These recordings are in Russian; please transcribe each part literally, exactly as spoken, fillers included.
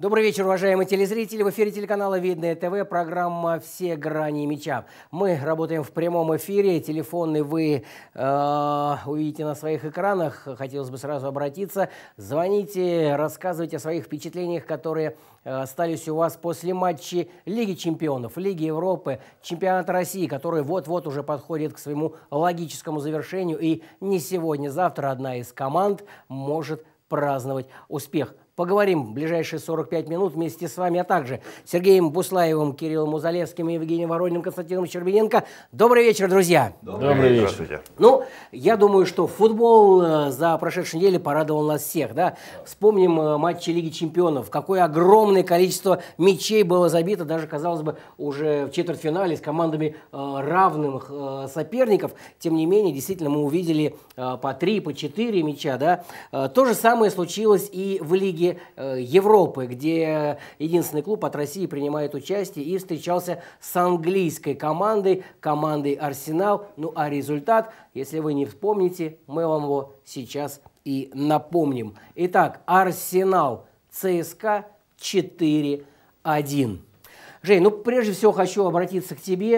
Добрый вечер, уважаемые телезрители. В эфире телеканала Видное ТВ, программа «Все грани мяча». Мы работаем в прямом эфире. Телефоны вы э, увидите на своих экранах. Хотелось бы сразу обратиться. Звоните, рассказывайте о своих впечатлениях, которые э, остались у вас после матчей Лиги чемпионов, Лиги Европы, Чемпионата России, который вот-вот уже подходит к своему логическому завершению. И не сегодня, завтра одна из команд может праздновать успех. Поговорим в ближайшие сорок пять минут вместе с вами, а также Сергеем Буслаевым, Кириллом Музалевским, Евгением Ворониным, Константином Щербиненко. Добрый вечер, друзья! Добрый, Добрый вечер! вечер. Ну, я думаю, что футбол за прошедшую неделю порадовал нас всех. Да? Вспомним матчи Лиги чемпионов. Какое огромное количество мячей было забито, даже, казалось бы, уже в четвертьфинале с командами равных соперников. Тем не менее, действительно, мы увидели по три, по четыре мяча. Да? То же самое случилось и в Лиге Европы, где единственный клуб от России принимает участие и встречался с английской командой, командой Арсенал. Ну а результат, если вы не вспомните, мы вам его сейчас и напомним. Итак, Арсенал ЦСКА четыре один. Жень, ну прежде всего хочу обратиться к тебе.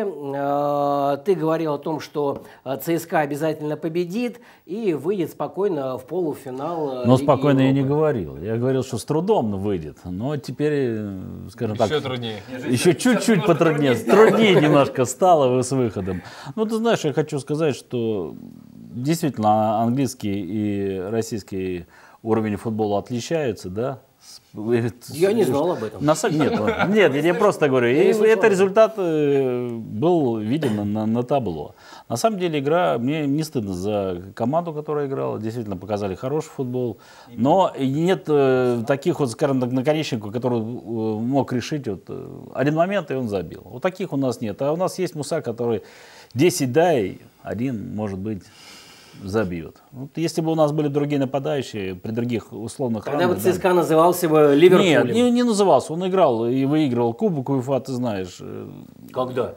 Ты говорил о том, что ЦСКА обязательно победит и выйдет спокойно в полуфинал. Но спокойно я не говорил. Я говорил, что с трудом выйдет. Но теперь, скажем так, еще труднее. Еще чуть-чуть потруднее. Труднее немножко стало с выходом. Ну, ты знаешь, я хочу сказать, что действительно английский и российский уровень футбола отличаются, да? Я не знал об этом. На самом... Нет, нет, я тебе просто говорю. И это результат был виден на, на табло. На самом деле игра, мне не стыдно за команду, которая играла. Действительно показали хороший футбол. Но нет таких вот, скажем так, наконечников, который мог решить вот один момент, и он забил. Вот таких у нас нет. А у нас есть Муса, который десять дай, один, может быть, забьют. Вот если бы у нас были другие нападающие, при других условных тогда равных, бы ЦСКА да. назывался бы Ливерпулем. Нет, не, не назывался. Он играл и выигрывал Кубок УЕФА, ты знаешь. Когда?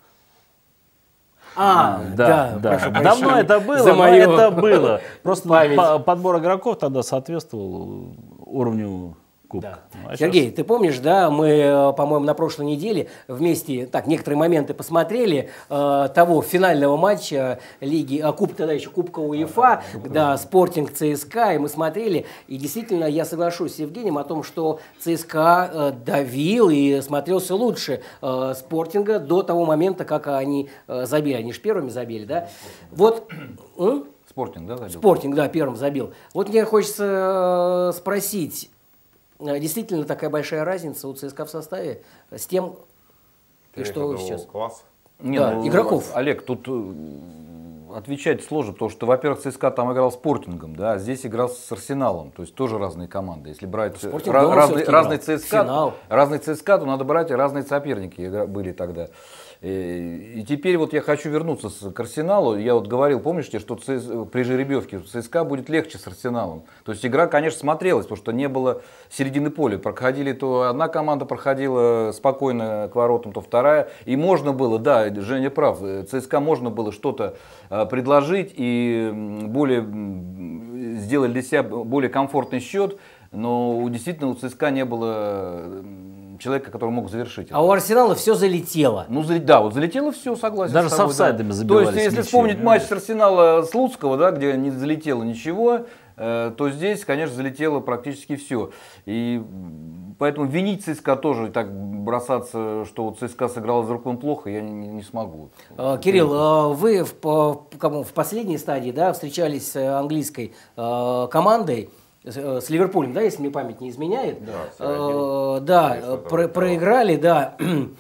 А, да, да. да. Давно это было, за но мою это было. Просто память. Подбор игроков тогда соответствовал уровню Кубка. Да. А Сергей, сейчас... ты помнишь, да, мы, по-моему, на прошлой неделе вместе, так, некоторые моменты посмотрели э, того финального матча Лиги, а, Куб, тогда еще Кубка УЕФА, а, да, Спортинг ЦСКА, и мы смотрели, и действительно я соглашусь с Евгением о том, что ЦСКА э, давил и смотрелся лучше э, Спортинга до того момента, как они э, забили, они же первыми забили, да, вот... Спортинг, да, забил? Спортинг, да, первым забил. Вот мне хочется э, спросить, действительно такая большая разница у ЦСКА в составе с тем, и что сейчас? Класс. Не, да, ну, игроков. Олег, тут отвечать сложно, потому что, во-первых, ЦСКА там играл с Спортингом, да, а здесь играл с Арсеналом, то есть тоже разные команды. Если брать ra- разные, разные, ЦСКА, разные ЦСКА, то надо брать разные соперники были тогда. И теперь вот я хочу вернуться к Арсеналу. Я вот говорил, помнишь, что при жеребьевке ЦСКА будет легче с Арсеналом. То есть игра, конечно, смотрелась, потому что не было середины поля. Проходили, то одна команда проходила спокойно к воротам, то вторая. И можно было, да, Женя прав, ЦСКА можно было что-то предложить и более сделать для себя более комфортный счет. Но действительно у ЦСКА не было человека, который мог завершить. А это. У Арсенала все залетело. Ну, да, вот залетело все, согласен. Даже с офсайдами да. забивались. То есть, если мячи, вспомнить да. матч с Арсенала с Луцкого, да, где не залетело ничего, э, то здесь, конечно, залетело практически все. И поэтому винить ЦСКА тоже, так бросаться, что вот ЦСКА сыграл из рук вон плохо, я не, не смогу. А, Кирилл, а вы в, в последней стадии, да, встречались с английской э, командой, с Ливерпулем, да, если мне память не изменяет. Да, э, да про проиграли, да.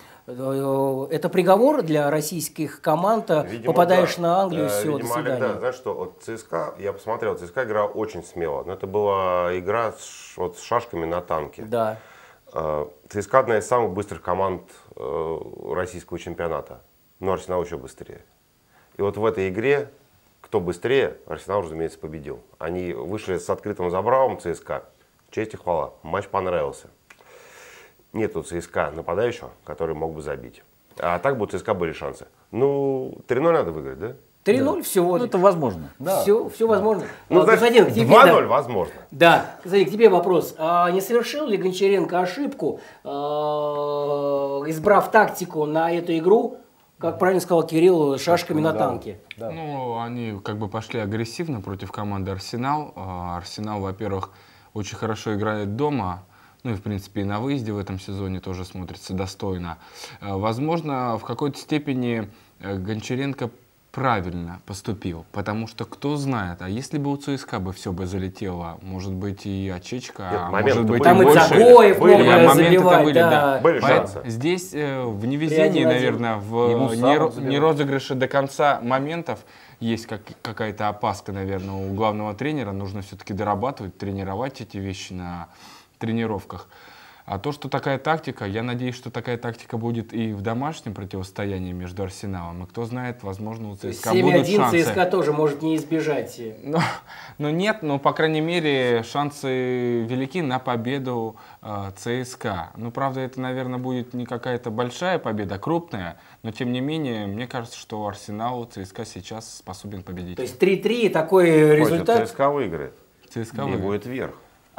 Это приговор для российских команд. Видимо, попадаешь да. на Англию, все, Видимо, до свидания. Олег, да, знаешь что, вот ЦСКА, я посмотрел, ЦСКА играл очень смело. Но это была игра с, вот, с шашками на танке. Да. ЦСКА одна из самых быстрых команд российского чемпионата. Но Арсенал еще быстрее. И вот в этой игре кто быстрее, Арсенал, разумеется, победил. Они вышли с открытым забралом ЦСКА. Честь и хвала. Матч понравился. Нет у ЦСКА нападающего, который мог бы забить. А так бы у ЦСКА были шансы. Ну, три ноль надо выиграть, да? три ноль да. всего. Ну, это возможно. Да. Все, все возможно. Ну, а, значит, два ноль да. возможно. Да. Кстати, к тебе вопрос. А не совершил ли Гончаренко ошибку, э, избрав тактику на эту игру, как правильно сказал Кирилл, шашками да. на танке? Да. Ну, они как бы пошли агрессивно против команды Арсенал. Арсенал, во-первых, очень хорошо играет дома. Ну и, в принципе, и на выезде в этом сезоне тоже смотрится достойно. Возможно, в какой-то степени Гончаренко правильно поступил, потому что кто знает, а если бы у ЦСКА бы все бы залетело, может быть и очечка, Нет, а может быть там и и больше. Загоев были, много моменты были, да. да. Были шансы. Здесь э, в невезении, наверное, в не, не розыгрыше до конца моментов есть как, какая-то опаска, наверное, у главного тренера. Нужно все-таки дорабатывать, тренировать эти вещи на тренировках. А то, что такая тактика, я надеюсь, что такая тактика будет и в домашнем противостоянии между Арсеналом. И кто знает, возможно, у ЦСКА будут шансы. ЦСКА тоже может не избежать. Но, но нет, но, по крайней мере, шансы велики на победу э, ЦСКА. Ну, правда, это, наверное, будет не какая-то большая победа, крупная. Но, тем не менее, мне кажется, что Арсенал ЦСКА сейчас способен победить. То есть три-три, такой результат? Ой, ЦСКА выиграет. ЦСКА выиграет. И будет вверх. Но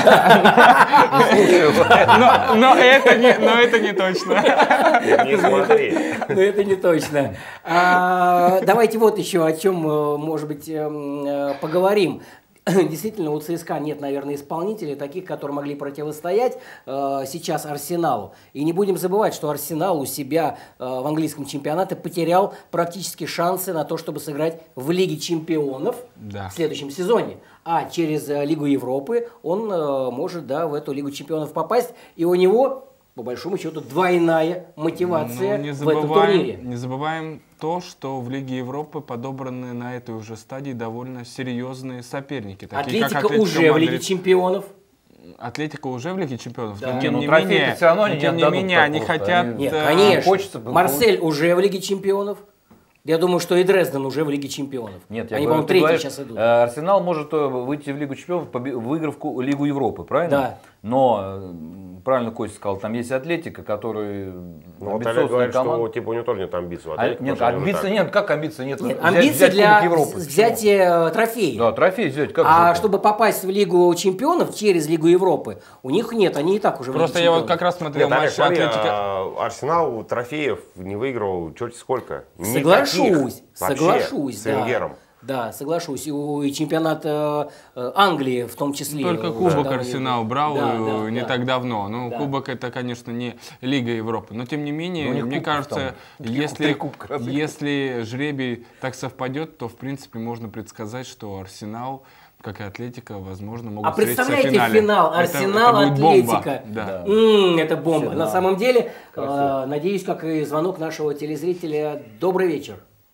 это не точно. Не смотри. Но это не точно. Давайте вот еще о чем, может быть, поговорим. Действительно, у ЦСКА нет, наверное, исполнителей, таких, которые могли противостоять э, сейчас Арсеналу. И не будем забывать, что Арсенал у себя э, в английском чемпионате потерял практически шансы на то, чтобы сыграть в Лиге чемпионов да. в следующем сезоне. А через э, Лигу Европы он э, может да, в эту Лигу чемпионов попасть. И у него, по большому счету, двойная мотивация ну, не в этом турнире. Не забываем то, что в Лиге Европы подобраны на этой уже стадии довольно серьезные соперники. Такие, Атлетика как уже Мадрид. В Лиге чемпионов. Атлетика уже в Лиге чемпионов. Да. Но, тем ну, не менее, все равно тем не менее они просто. хотят... Они... Нет, конечно. Хочется... Марсель уже в Лиге чемпионов. Я думаю, что и Дрезден уже в Лиге чемпионов. Нет, я Они, говорю, по-моему, третий говоришь, сейчас идут. Арсенал может выйти в Лигу чемпионов, выиграв Лигу Европы, правильно? Да. Но, правильно Костя сказал, там есть Атлетика, который ну, вот Олег говорит, команда. Что типа, у него тоже нет амбиций. А, нет, амбиций нет, как амбиций нет? Нет, амбиции взять для Европы. Взятия трофея. Да, трофей взять. Как а взять? Чтобы попасть в Лигу чемпионов через Лигу Европы, у них нет, они и так уже Просто я вот как раз смотрел нет, матч смотри, Атлетика. А, Арсенал трофеев не выиграл, черт сколько. Соглашусь, соглашусь, да. Да, соглашусь. И, и чемпионат э, Англии в том числе. Только Кубок да. Арсенал брал да, да, не да. так давно. Ну, да. Кубок это, конечно, не Лига Европы. Но, тем не менее, мне кубков, кажется, там, если, кубка, если жребий так совпадет, то, в принципе, можно предсказать, что Арсенал, как и Атлетика, возможно, могут а встретиться в представляете финале. финал Арсенал-Атлетика? Да. М-м, это бомба. Финал. На самом деле, э, надеюсь, как и звонок нашего телезрителя. Добрый вечер.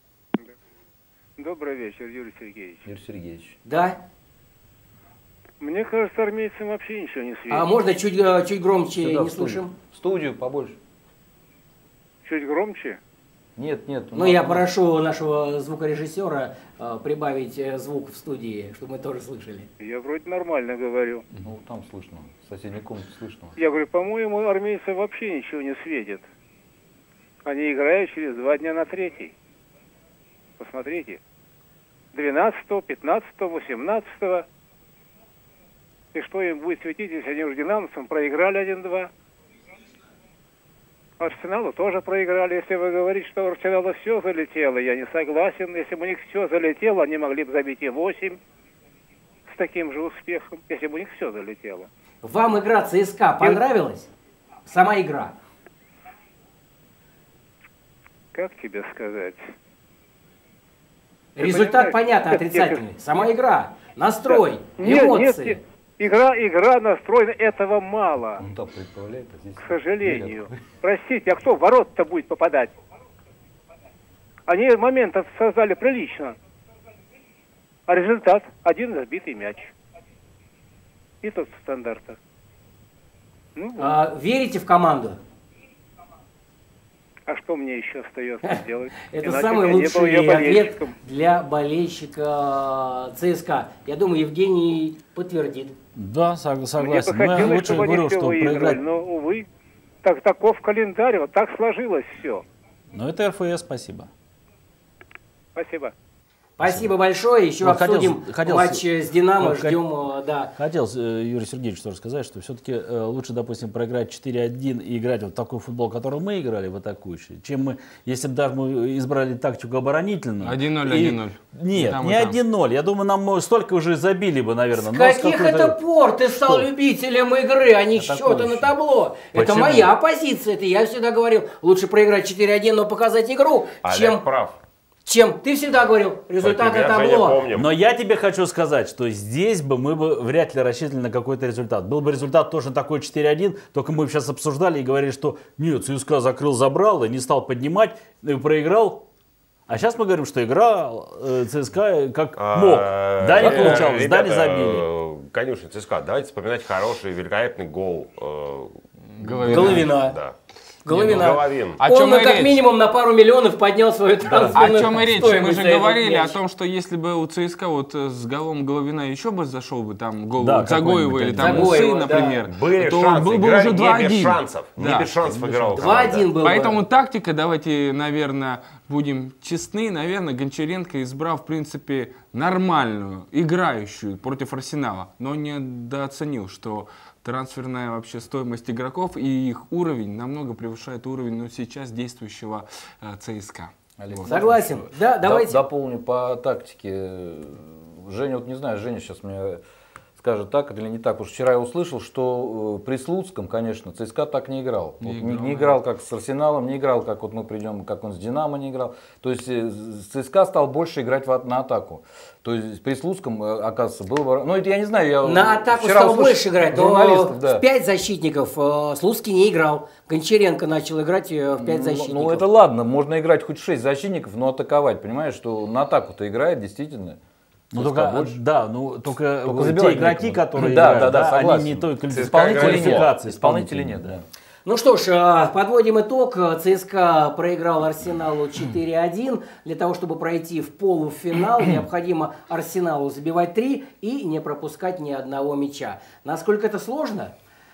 Добрый вечер, Юрий Сергеевич. Юрий Сергеевич. Да? Мне кажется, армейцам вообще ничего не светит. А можно чуть, чуть громче, Сюда, не в слышим? Студию побольше. Чуть громче? Нет, нет. Ну, я прошу нашего звукорежиссера э, прибавить э, звук в студии, чтобы мы тоже слышали. Я вроде нормально говорю. Ну, там слышно. В соседней комнате слышно. Я говорю, по-моему, армейцам вообще ничего не светит. Они играют через два дня на третий. Посмотрите. двенадцатого, пятнадцатого, восемнадцатого. И что им будет светить, если они уже динамовцам проиграли один-два? Арсеналу тоже проиграли. Если вы говорите, что у Арсенала все залетело, я не согласен. Если бы у них все залетело, они могли бы забить и восемь с таким же успехом, если бы у них все залетело. Вам игра ЦСКА понравилась? Сама игра? Как тебе сказать? Результат понятно, отрицательный. Сама игра, настрой, да. нет, эмоции. Нет, нет. Игра, игра настроена, этого мало. Он так представляет, а здесь... К сожалению. Простите, а кто в ворот-то будет попадать? Они моментов создали прилично. А результат – один забитый мяч. И тот в стандартах. Ну, а, верите в команду? А что мне еще остается делать? Это самый лучший ответ для болельщика ЦСКА. Я думаю, Евгений подтвердит. Да, согласен. Мне бы хотелось, чтобы они все выиграли, но, увы, так, таков календарь, вот так сложилось все. Но это эр эф эс, спасибо. Спасибо. Спасибо большое. Еще вот обсудим хотел, хотел, матч с «Динамо». Вот, Ждем, да. Хотел Юрий Сергеевич тоже сказать, что все-таки лучше, допустим, проиграть четыре один и играть вот такой футбол, который мы играли в атакующий, чем мы, если бы даже мы избрали тактику оборонительную. один ноль, один ноль. Нет, там не один ноль. Я думаю, нам столько уже забили бы, наверное. С каких это пор ты стал что? любителем игры, а не счета на табло? Почему? Это моя позиция. Это я всегда говорил, лучше проиграть четыре один, но показать игру, Олег чем... прав. Чем ты всегда говорил, результат на табло. Но я тебе хочу сказать, что здесь бы мы бы вряд ли рассчитывали на какой-то результат. Был бы результат точно такой четыре один, только мы сейчас обсуждали и говорили, что нет, ЦСКА закрыл, забрал и не стал поднимать, и проиграл. А сейчас мы говорим, что играл э, ЦСКА как мог. Да, не получалось, да, не забили. Конюшня ЦСКА, давайте вспоминать хороший, великолепный гол. Головина. Головина. Да. Головина. Головин. Он на, как минимум на пару миллионов поднял свою трансферную да. О чем и речь? Мы же говорили о том, что если бы у ЦСКА вот с голом Головина еще бы зашел бы там гол да, Загоева или там Усы, например, да. Были то шансы, был бы уже два один. Не без шансов. Да. Не без шансов играл. два один был. Поэтому бы. тактика, давайте, наверное, будем честны, наверное, Гончаренко избрал, в принципе, нормальную, играющую против Арсенала, но недооценил, что трансферная вообще стоимость игроков и их уровень намного превышает уровень ну, сейчас действующего э, ЦСКА. Олег, вот. Согласен. Да, давайте. Дополню по тактике. Женя, вот не знаю, Женя сейчас мне скажет так или не так. Потому что вчера я услышал, что при Слуцком, конечно, ЦСКА так не играл. Не, вот, играл, не, не играл как с Арсеналом, не играл, как вот мы придем, как он с Динамо не играл. То есть ЦСКА стал больше играть в, на атаку. То есть при Слуцком, оказывается, был... Ну, это я не знаю, я... На атаку стал больше играть, но да. в пять защитников Слуцкий не играл. Гончаренко начал играть в пять защитников. Ну, это ладно, можно играть хоть шесть защитников, но атаковать, понимаешь, что на атаку-то играет действительно. Ну, только, да, ну, только, только те игроки, некому. которые да, играют, да, да, да, они не только исполнители нет. Исполнители нет, да. Ну что ж, подводим итог. ЦСКА проиграл Арсеналу четыре один. Для того, чтобы пройти в полуфинал, необходимо Арсеналу забивать три и не пропускать ни одного мяча. Насколько это сложно?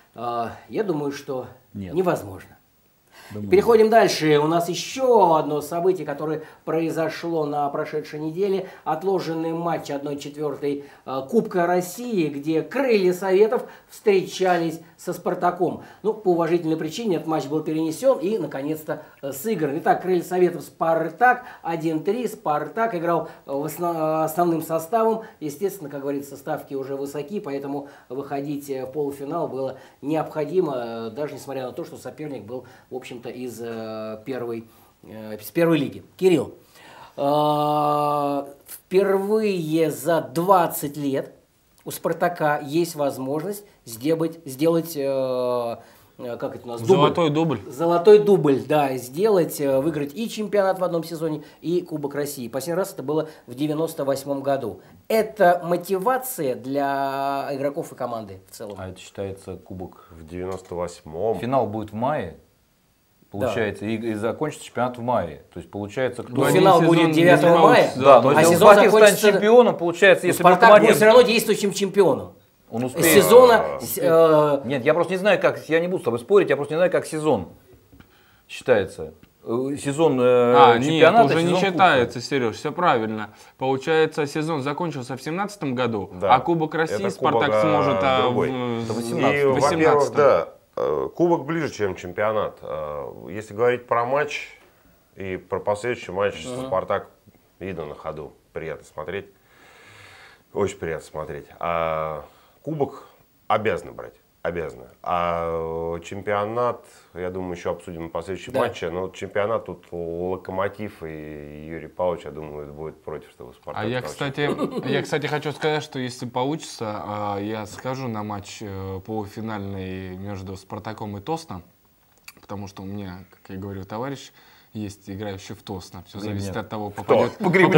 Я думаю, что Нет. невозможно. Думаю. Переходим дальше. У нас еще одно событие, которое произошло на прошедшей неделе. Отложенный матч одной четвертой Кубка России, где крылья Советов встречались со Спартаком. Ну, по уважительной причине этот матч был перенесен и, наконец-то, сыгран. Итак, крылья Советов Спартак один три. Спартак играл в основ... основным составом. Естественно, как говорится, ставки уже высоки, поэтому выходить в полуфинал было необходимо, даже несмотря на то, что соперник был, в общем-то, из э, первой, э, из первой лиги. Кирилл, э, впервые за двадцать лет у Спартака есть возможность сделать, сделать э, как это у нас? Золотой дубль. Золотой дубль, да, сделать, выиграть и чемпионат в одном сезоне, и Кубок России. Последний раз это было в девяносто восьмом году. Это мотивация для игроков и команды в целом. А это считается Кубок в девяносто восьмом. Финал будет в мае. Получается, да. и, и закончится чемпионат в мае. То есть получается, кто... Ну, финал будет девятого мая, да, но а если сезон закончится... станет чемпионом, получается, если Спартак будет все равно действующим чемпионом. Он успеет. Сезона... Э... Нет, я просто не знаю, как... Я не буду с тобой спорить, я просто не знаю, как сезон считается. Сезон э, а, чемпионата, нет, уже сезон не считается, Кубка. Сереж, все правильно. Получается, сезон закончился в семнадцатом году, да. а Кубок России Это Спартак кубок, сможет а, в, в восемнадцатом. И, во-первых, да, Кубок ближе, чем чемпионат. Если говорить про матч и про последующий матч, uh-huh. Спартак видно на ходу. Приятно смотреть. Очень приятно смотреть. А Кубок обязаны брать. Обязаны. А чемпионат, я думаю, еще обсудим на последующем да. матче. Но чемпионат тут Локомотив и Юрий Павлович, я думаю, будет против, чтобы Спартак. А я, кстати, я, кстати, хочу сказать, что если получится, я схожу на матч полуфинальный между Спартаком и Тосном, потому что у меня, как я говорю, товарищ есть играющий в Тосно. Все зависит Нет. от того, попадет.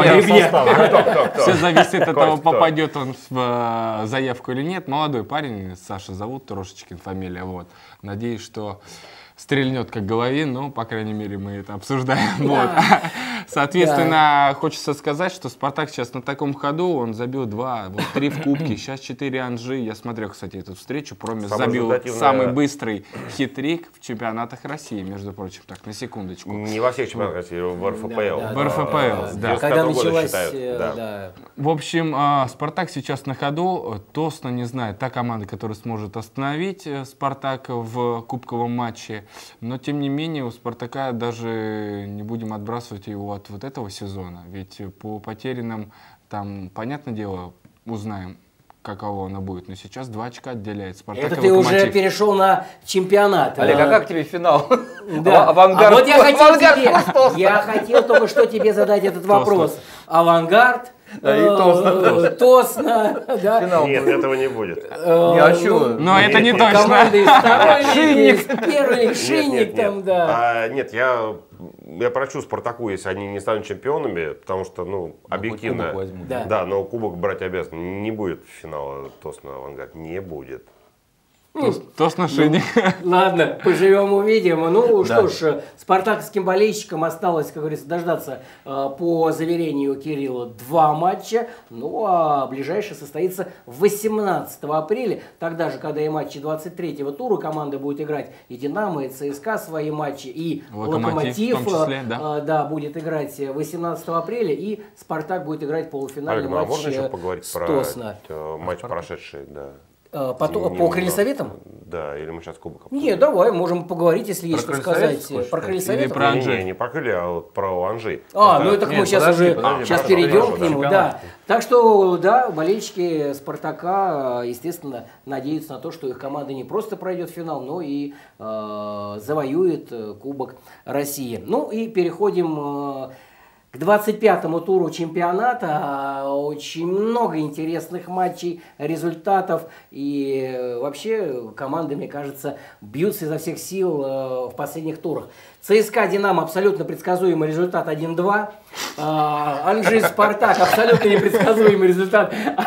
Все зависит от того, попадет он в заявку или нет. Молодой парень, Саша зовут, Трошечкин фамилия. Вот. Надеюсь, что стрельнет как Головин, но, по крайней мере, мы это обсуждаем. Вот. Соответственно, да. Хочется сказать, что Спартак сейчас на таком ходу, он забил два, вот три в кубке, сейчас четыре Анжи. Я смотрел, кстати, эту встречу, Промес забил самый быстрый хитрик в чемпионатах России, между прочим, так, на секундочку. Не во всех чемпионатах России, в эр эф пэ эл. Да, да, в эр эф пэ эл, да. да. Когда началась, да. Да. В общем, Спартак сейчас на ходу, Тосно, не знаю, та команда, которая сможет остановить Спартак в кубковом матче, но тем не менее у Спартака даже не будем отбрасывать его от вот этого сезона, ведь по потерянным там, понятное дело, узнаем, каково оно будет. Но сейчас два очка отделяет Спартак. Это ты уже перешел на чемпионат. Олег, а как тебе финал? Да. Авангард. А вот я хотел, тебе, я хотел только что тебе задать этот вопрос. Авангард. Да, и Тосно. Тосно, да. Нет, этого не будет. Не, а чего? Но это не точно. Команды из второй линии, первый Шинник там, да. Нет, я я прочу Спартаку, если они не станут чемпионами, потому что, ну, объективно. Да, но кубок брать обязан. Не будет финала Тосно Авангард. Не будет. Тосно Шинник. Ладно, поживем увидим. Ну что ж, спартаковским болельщикам осталось, как говорится, дождаться по заверению Кирилла два матча. Ну а ближайший состоится восемнадцатого апреля. Тогда же, когда и матчи двадцать третьего тура, команда будет играть и Динамо, и ЦСКА свои матчи, и Локомотив, в том числе, да? Да, будет играть восемнадцатого апреля, и Спартак будет играть полуфинальный Олег, матч а можно еще поговорить с про Тосно. матч прошедший, да. По, по Крыльсоветам? Да, или мы сейчас кубок. Не, давай, можем поговорить, если есть что сказать. Про Крыльсоветов? Или про Анжи? Не, не про Крылья, а вот про Анжи. А, ну это мы сейчас уже сейчас перейдем к нему, да. Так что, да, болельщики Спартака, естественно, надеются на то, что их команда не просто пройдет финал, но и э, завоюет Кубок России. Ну и переходим... Э, К двадцать пятому туру чемпионата. Очень много интересных матчей, результатов. И вообще команды, мне кажется, бьются изо всех сил в последних турах. ЦСКА Динамо абсолютно предсказуемый результат один-два. Анжи Спартак абсолютно непредсказуемый результат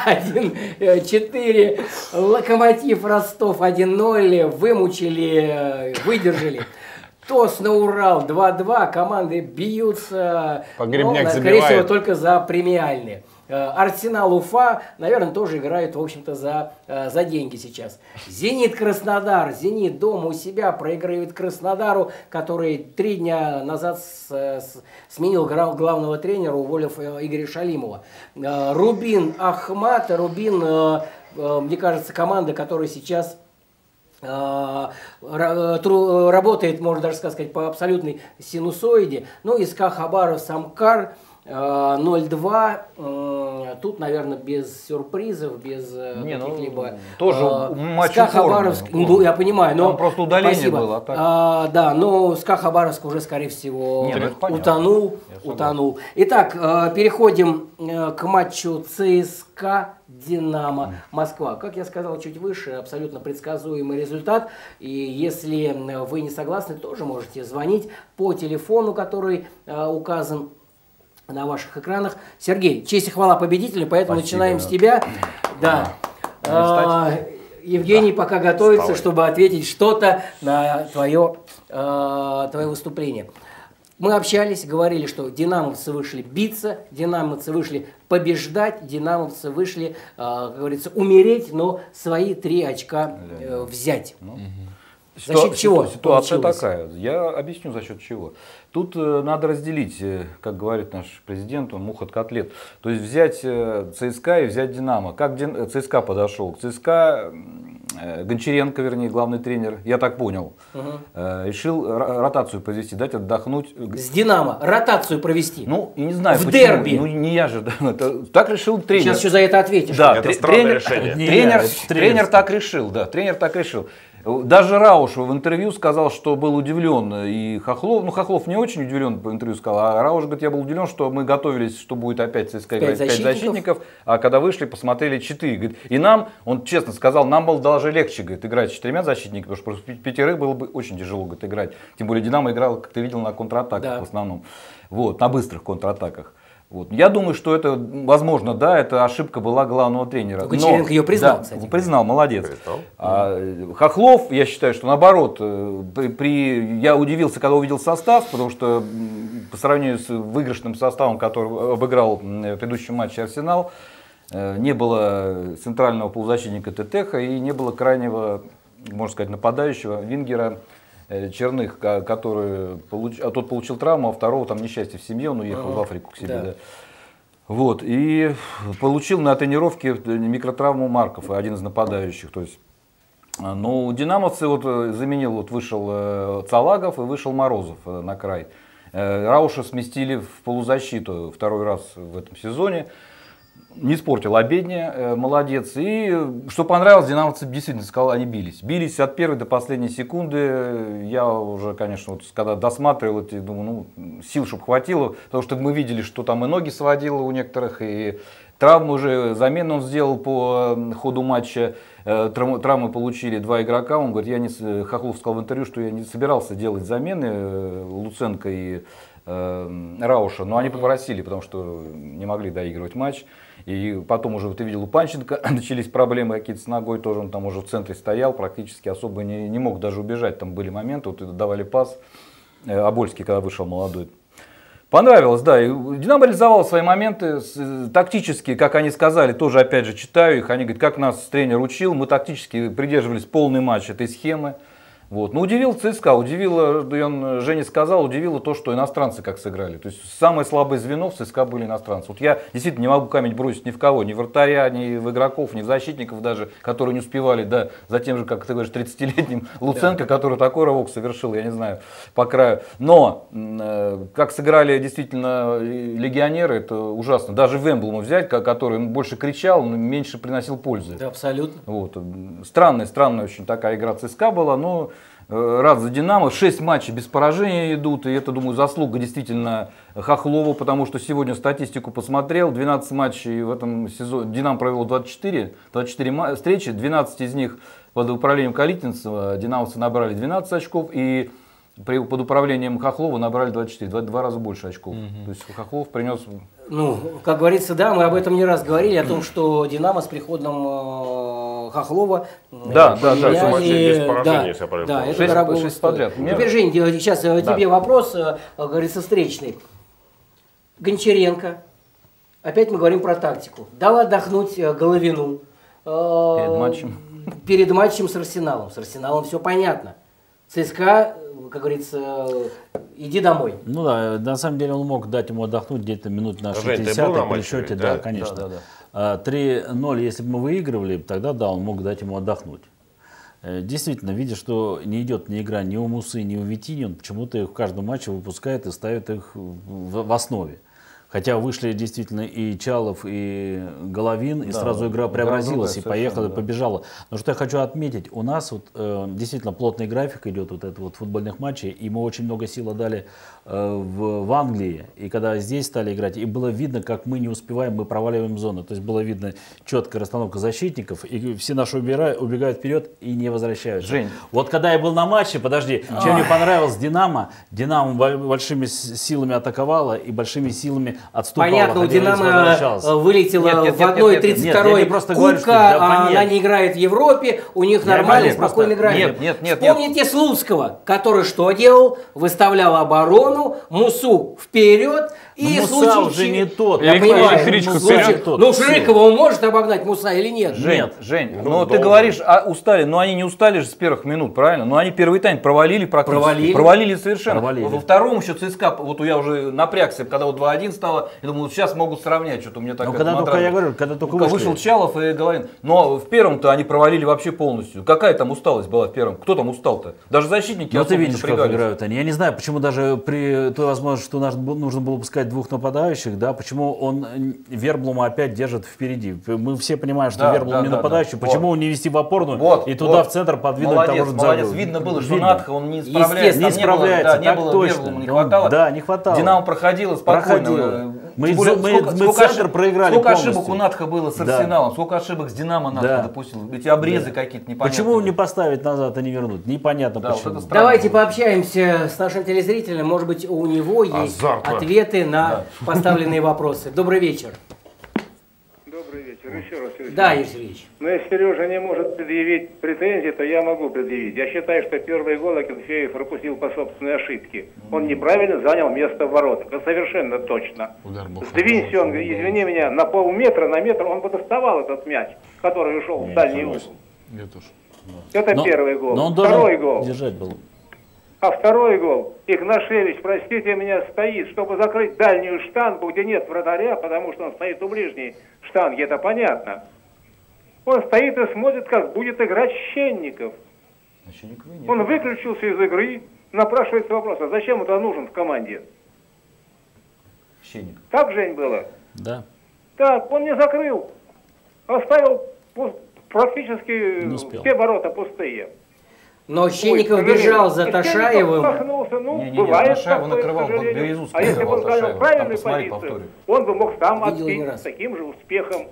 один-четыре. Локомотив Ростов один-ноль. Вымучили, выдержали. Тосно Урал два-два, команды бьются, Погребняк ну, скорее всего, только за премиальные. Арсенал Уфа, наверное, тоже играют, в общем-то, за, за деньги сейчас. Зенит Краснодар, Зенит дома у себя проигрывает Краснодару, который три дня назад с, с, сменил главного тренера, уволив Игоря Шалимова. Рубин Ахмат, Рубин, мне кажется, команда, которая сейчас... работает, можно даже сказать, по абсолютной синусоиде. Ну, СКА Хабаров, Самкар ноль-два. Тут, наверное, без сюрпризов, без каких-либо... Ну, тоже матч СКА Хабаровск, ну, я понимаю, но... Там просто удаление спасибо. было. А так... а, да, но СКА Хабаровск уже, скорее всего, Нет, утонул. утонул. Итак, переходим к матчу ЦСКА Динамо Москва. Как я сказал чуть выше, абсолютно предсказуемый результат. И если вы не согласны, тоже можете звонить по телефону, который э, указан на ваших экранах. Сергей, честь и хвала победителю, поэтому Спасибо. Начинаем с тебя. Да. А, Евгений да. пока готовится, Вставай. чтобы ответить что-то на твое, э, твое выступление. Мы общались, говорили, что динамовцы вышли биться, динамовцы вышли побеждать, динамовцы вышли, э, как говорится, умереть, но свои три очка э, взять. Ну, за счет Ситу... чего? Ситуация получилось? Такая. Я объясню, за счет чего. Тут э, надо разделить, э, как говорит наш президент, он мух от котлет. То есть взять э, ЦСКА и взять Динамо. Как Дин... ЦСКА подошел? К ЦСКА э, Гончаренко, вернее, главный тренер, я так понял, угу. э, решил ротацию провести, дать отдохнуть. С Динамо ротацию провести? Ну, не знаю, в почему. Дерби? Ну, не я же. Да, это, так решил тренер. Сейчас еще за это ответишь. Да, это тр... странное тренер, решение. Тренер, тренер так решил, да, тренер так решил. Даже Рауш в интервью сказал, что был удивлен, и Хохлов, ну Хохлов не очень удивлен в интервью сказал, а Рауш говорит, я был удивлен, что мы готовились, что будет опять ЦСКА играть пять защитников, а когда вышли, посмотрели четыре. Говорит, и нам, он честно сказал, нам было даже легче, говорит, играть с четырьмя защитниками, потому что против пятерых было бы очень тяжело, говорит, играть. Тем более Динамо играл, как ты видел, на контратаках да. в основном, вот, на быстрых контратаках. Вот. Я думаю, что это, возможно, да, это ошибка была главного тренера. Гончаренко ее признал, да, кстати. Признал, молодец. Признал. А, Хохлов, я считаю, что наоборот, при, при, я удивился, когда увидел состав, потому что по сравнению с выигрышным составом, который обыграл в предыдущем матче Арсенал, не было центрального полузащитника Тетеха и не было крайнего, можно сказать, нападающего Вингера Черных, который получ... а тот получил травму, а второго там несчастье в семье, он уехал в Африку к себе. Да. Да. Вот, и получил на тренировке микротравму Марков, один из нападающих. То есть, ну, динамовцы вот заменил, вот вышел Цалагов и вышел Морозов на край. Рауша сместили в полузащиту второй раз в этом сезоне. Не испортил обедня, молодец. И что понравилось, динамовцы действительно, сказал, они бились. Бились от первой до последней секунды. Я уже, конечно, вот, когда досматривал это, думаю, ну, сил, чтобы хватило. Потому что мы видели, что там и ноги сводило у некоторых, и травмы уже, замену он сделал по ходу матча. Травмы получили два игрока. Он говорит, я не, Хохлов сказал в интервью, что я не собирался делать замены Луценко и э, Рауша. Но они попросили, потому что не могли доигрывать матч. И потом уже, вот ты видел, у Панченко начались проблемы какие-то с ногой, тоже он там уже в центре стоял, практически особо не, не мог даже убежать. Там были моменты, вот давали пас, Обольский, когда вышел молодой. Понравилось, да. И Динамо реализовал свои моменты тактически, как они сказали, тоже опять же читаю их. Они говорят, как нас тренер учил, мы тактически придерживались полный матч этой схемы. Вот. Но удивил ЦСКА, удивило, он, Женя сказал, удивило то, что иностранцы как сыграли. То есть самое слабое звено в ЦСКА были иностранцы. Вот я действительно не могу камень бросить ни в кого, ни в вратаря, ни в игроков, ни в защитников даже, которые не успевали, да, за тем же, как ты говоришь, тридцатилетним Луценко, да, который такой рывок совершил, я не знаю, по краю. Но э, как сыграли действительно легионеры, это ужасно. Даже Вемблома взять, который больше кричал, меньше приносил пользы. Да, абсолютно. Вот. Странная, странная очень такая игра ЦСКА была, но рад за Динамо. Шесть матчей без поражения идут, и это, думаю, заслуга действительно Хохлова, потому что сегодня статистику посмотрел, двенадцать матчей в этом сезоне, Динамо провело двадцать четыре, двадцать четыре встречи, двенадцать из них под управлением Калитинцева, динамовцы набрали двенадцать очков, и при, под управлением Хохлова набрали двадцать четыре, два, два раза больше очков. Mm-hmm. То есть Хохлов принес... Ну, как говорится, да, мы об этом не раз говорили, о том, что Динамо с приходом э, Хохлова... Да, да, да. Все матчи без поражения, да, да, да, это дорого шесть подряд. Теперь, Жень, сейчас да. тебе вопрос, как говорится, встречный. Гончаренко, опять мы говорим про тактику. Дал отдохнуть Головину. Э, перед матчем. Перед матчем с Арсеналом. С Арсеналом все понятно. ЦСКА, как говорится, иди домой. Ну да, на самом деле он мог дать ему отдохнуть где-то минут на шестьдесят при счете, да, да, конечно. Да, да, да. три ноль, если бы мы выигрывали, тогда да, он мог дать ему отдохнуть. Действительно, видя, что не идет ни игра ни у Мусы, ни у Витини, он почему-то их в каждом матче выпускает и ставит их в, в основе. Хотя вышли действительно и Чалов, и Головин, и да, сразу игра преобразилась, да, и поехала, да. побежала. Но что я хочу отметить, у нас вот, э, действительно плотный график идет вот это вот футбольных матчей, и мы очень много сил отдали э, в, в Англии, и когда здесь стали играть, и было видно, как мы не успеваем, мы проваливаем зону. То есть было видно четкая расстановка защитников, и все наши убирают, убегают вперед и не возвращаются. Жень. Вот когда я был на матче, подожди, чем Ой. мне понравилось Динамо, Динамо большими силами атаковала и большими силами отступала. Понятно, у Динамо вылетела нет, нет, в одной тридцать второй кубка, говорю, что, да, она не играет в Европе, у них я нормально, спокойно играет. Нет, нет, нет, Вспомните нет. Слуцкого, который что делал? Выставлял оборону, Мусу вперед. И Муса случай, уже не тот. Я, я понимаю, Ширичку вперед. Ну, Ширикова он может обогнать Муса или нет? Жень, нет. Жень, ну, ну ты говоришь, а, устали, но они не устали же с первых минут, правильно? Но они первый тайм провалили практически. Провалили. Провалили совершенно. Провалили. Во втором еще ЦСКА, вот я уже напрягся, когда вот два один стало, я думал, сейчас могут сравнять, что-то у меня так. Ну, когда только, я говорю, когда только вышли. Вышел Чалов и Головин. Но в первом-то они провалили вообще полностью. Какая там усталость была в первом? Кто там устал-то? Даже защитники. Ну ты видишь, как играют они. Я не знаю, почему даже при той возможности, что нужно было пускать двух нападающих, да, почему он Верблума опять держит впереди. Мы все понимаем, что да, Верблум да, не да, нападающий. Да. Почему вот. он не вести в опорную вот, и туда вот. в центр подвинуть молодец, того же молодец. Видно было, что Видно. Надха он не справляется. Не справляется, не так было, точно. Не хватало. Да, не хватало. Динамо проходило спокойно. Проходило. Мы, более, мы, сколько, мы сколько центр ошибок, проиграли Сколько полностью. ошибок у Надха было с Арсеналом, да. сколько ошибок с Динамо Надха да. допустил. Эти обрезы да. какие-то непонятные. Почему не поставить назад, а не вернуть? Непонятно да, почему. Вот Давайте пообщаемся с нашим телезрителем. Может быть, у него есть Азартно. ответы на да. поставленные вопросы. Добрый вечер. Добрый вечер. Еще раз, Сергей. Да, Юрий Сергеевич. Но если Сережа не может предъявить претензии, то я могу предъявить. Я считаю, что первый гол Акинфеев пропустил по собственной ошибке. Он неправильно занял место в воротах. Это совершенно точно. Сдвинься он, извини меня, на полметра, на метр, он бы доставал этот мяч, который ушел в дальний угол. Это но, первый гол. Но он второй гол. Держать был. А второй гол. Игнашевич, простите меня, стоит, чтобы закрыть дальнюю штангу, где нет вратаря, потому что он стоит у ближней штанги, это понятно. Он стоит и смотрит, как будет играть Щенников. Он выключился из игры. Напрашивается вопрос, а зачем это нужен в команде? Щенников. Так, Жень, было? Да. Так, он не закрыл. Оставил практически все ворота пустые. Но Щенников Ой, бежал за Ташаевым. Ну, не, не, не, Ташаев накрывал, Березутский. А если бы он занял правильную позицию, он бы мог сам отбить с таким же успехом.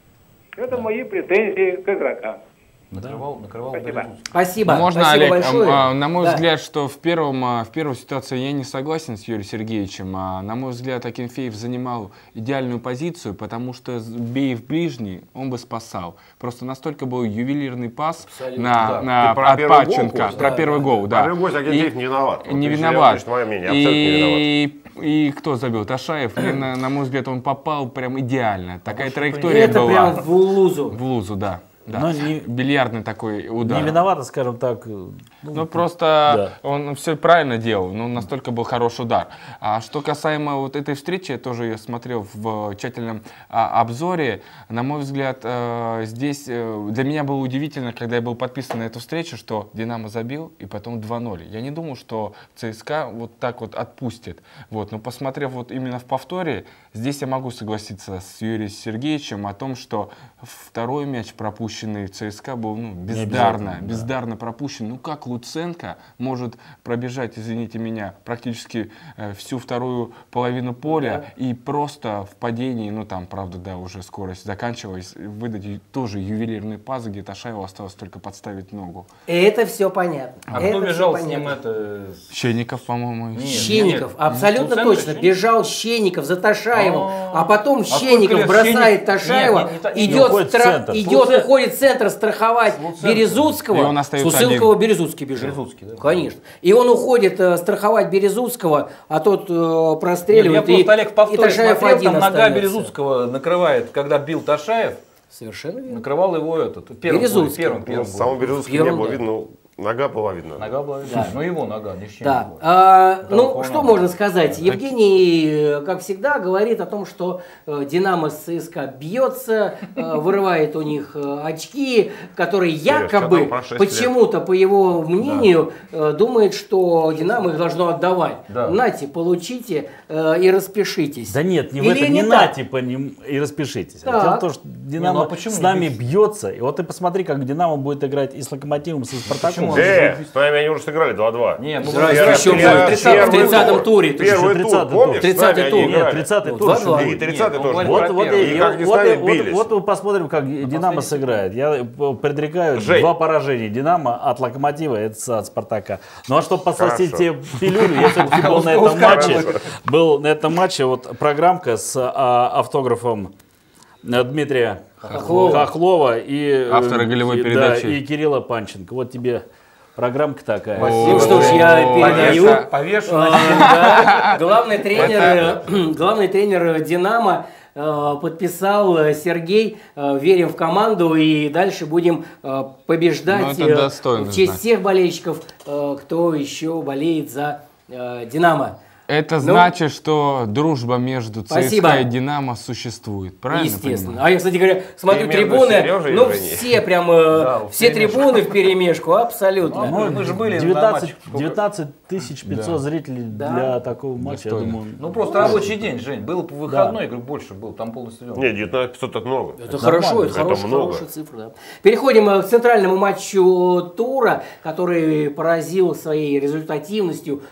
Это да. мои претензии к игрокам. Накрывал, накрывал Спасибо. Спасибо. Можно, Спасибо Олег, большое. А, на мой да. взгляд, что в, первом, в первой ситуации я не согласен с Юрием Сергеевичем. А, на мой взгляд, Акинфеев занимал идеальную позицию, потому что, бей в ближний, он бы спасал. Просто настолько был ювелирный пас Абсолютно. на, да. на, от Патченко. Гол, про да, первый да. гол, да. Первый гол Акинфеев не виноват. Не вот виноват. Мое мнение, и... не виноват. И кто забил? Ташаев. И, на, на мой взгляд, он попал прям идеально. Такая траектория это была. Это прям в лузу. В лузу, да. Да. Но не, бильярдный такой удар. Не виновато, скажем так. Ну, ну просто да. он все правильно делал, но настолько был хороший удар. А что касаемо вот этой встречи, я тоже ее смотрел в тщательном а, обзоре. На мой взгляд, э, здесь э, для меня было удивительно, когда я был подписан на эту встречу, что Динамо забил и потом два ноль. Я не думал, что ЦСКА вот так вот отпустит. Вот. Но посмотрев вот именно в повторе, здесь я могу согласиться с Юрием Сергеевичем о том, что второй мяч пропущен ЦСКА был ну, бездарно, бездарно да. пропущен. Ну как Луценко может пробежать, извините меня, практически э, всю вторую половину поля да. и просто в падении, ну там, правда, да, уже скорость заканчивалась, выдать тоже ювелирный пас, где Ташаеву осталось только подставить ногу. Это все понятно. А это кто бежал с ним? Это... Щенников, по-моему. Щенников, нет, абсолютно Луценко, точно. Щенников? Бежал Щенников за Ташаевым, А, а потом а Щенников бросает Щенник... Ташаева, нет, не, не, не, идет, уходит стра... идет Луценко. уходит в центр страховать Березутского. И он остается Сусылкова один. Березутский бежал. Березутский, да? Конечно. И он уходит э, страховать Березутского, а тот э, простреливает. Я и, просто, Олег, в повторе и Ташаев смотрел, один там нога остается. Березутского накрывает, когда бил Ташаев. Совершенно верно. Накрывал его этот. Первым, Березутский. Первым, первым, первым Самого Березутского не Первым, было да. видно. Ну, нога была видна. Нога была видна. Да. Ну его нога, не щенок. Да. А, ну, Да, что нога. можно сказать? Евгений, как всегда, говорит о том, что э, Динамо с ЦСКА бьется, э, вырывает у них э, очки, которые якобы, почему-то, по его мнению, э, думает, что Динамо их должно отдавать. Да. Нате, получите э, и распишитесь. Да нет, не в Или этом, не не так? нате по ним и распишитесь. Так. А дело в том, что Динамо Не, ну а почему с не нами бить? бьется. И вот ты посмотри, как Динамо будет играть и с Локомотивом, и с Спартаком. Почему? Э, с нами они уже сыграли два-два. Нет, ну, Здрасте, еще Я- будет. я- В тридцатом туре. Первый Еще тур, тридцатый помнишь? тур. С нами тридцатый они тур. Нет, играли. тридцатый Ну, тур. два-два. еще И тридцатый Нет, тоже. он был. Вот, про вот, первый. и- И как ни вот, с нами и- вот, бились. вот мы посмотрим, как Динамо последний сыграет. Я э, предрекаю Жень. два поражения Динамо от Локомотива и от Спартака. Ну а чтобы посластить Хорошо. тебе пилюлю, я сегодня был на этом Пускай матче. будет. Был на этом матче вот программка с а, автографом э, Дмитрия Хохлова. Хохлова и, э, Автора голевой и- передачи. да, и Кирилла Панченко. Вот тебе программка такая. Ну что ж, я передаю. Повешу- повешу на А, да. Главный тренер, э, главный тренер Динамо э, подписал э, Сергей. э, Верим в команду и дальше будем э, побеждать Ну, это э, достойно, в честь да. всех болельщиков, э, кто еще болеет за э, Динамо. Это Ну, значит, что дружба между Спасибо. ЦСКА и Динамо существует. Правильно Естественно. понимаю? А я, кстати говоря, смотрю Ты между трибуны, Сережей и ну Женей. все прям, э, Да, все вперемешку. трибуны в перемешку, абсолютно. Ну, мы же были на девятнадцать, матче. Сколько? девятнадцать тысяч пятьсот зрителей Да. для такого матча, я Достойно. думаю. Ну просто рабочий день, Жень. Был бы выходной, я говорю, больше был, там полный стадион. Нет, девятнадцать пятьсот это много. Это, хорошо, это, Это хорошая, много. хорошая цифра. Да. Переходим э, к центральному матчу тура, который поразил своей результативностью,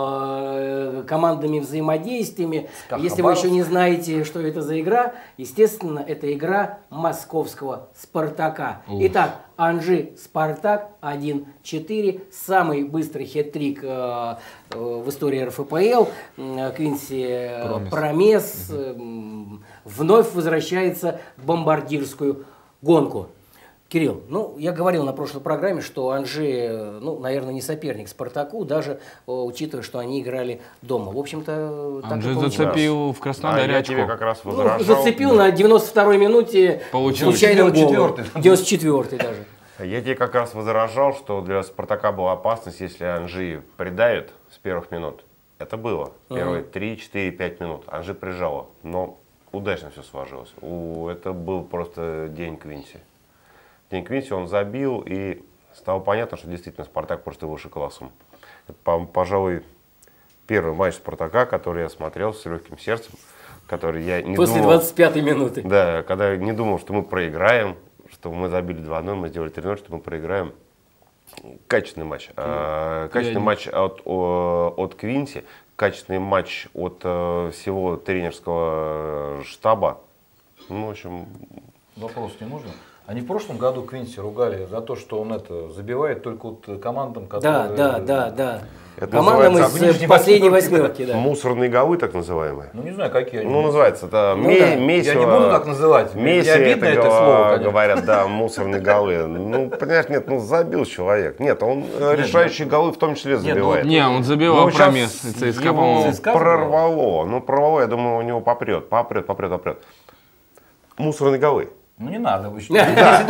э, командными взаимодействиями. СКА Если вы еще Хабаровск. не знаете, что это за игра, естественно, это игра московского «Спартака». Итак, Анжи Спартак один четыре. Самый быстрый хет-трик э, э, в истории эр эф пэ эл. Э, Квинси Промес, Промес э, вновь возвращается в бомбардирскую гонку. Кирилл, ну, я говорил на прошлой программе, что Анжи, ну, наверное, не соперник Спартаку, даже учитывая, что они играли дома. В общем-то, так Анжи зацепил в Краснодаре а очко. Я тебе как раз возражал. Ну, зацепил да. на девяносто второй минуте случайным голом. девяносто четвёртый даже. Я тебе как раз возражал, что для Спартака была опасность, если Анжи придавит с первых минут. Это было. Первые три, четыре, пять минут. Анжи прижало. Но удачно все сложилось. У, это был просто день Квинси. День Квинси он забил, и стало понятно, что действительно Спартак просто выше классом. Это, пожалуй, первый матч Спартака, который я смотрел с легким сердцем, который я не После думал, двадцать пятой минуты. Да, когда я не думал, что мы проиграем, что мы забили два ноль, мы сделали три ноль, что мы проиграем. Качественный матч. А, качественный матч от, от Квинси, качественный матч от всего тренерского штаба. Ну, в общем... Вопрос не можно? Они в прошлом году Квинси ругали за то, что он это забивает только вот командам, которые... Да, да, да, да. Это командам из последней восьмерки, да. Мусорные голы, так называемые. Ну, не знаю, какие они. Ну, называется это ну, да. месиво. Я не буду так называть. Месси, это, это слово, конечно. Говорят, да, мусорные голы. Ну, понимаешь, нет, ну забил человек. Нет, он нет, решающие нет. голы в том числе забивает. Не, он забивал ну, Промес. ЦСКА, по-моему. Прорвало. Ну, прорвало, я думаю, у него попрет, попрет, попрет, попрет. Мусорные голы. Ну не надо, вы что?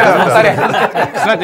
Кстати,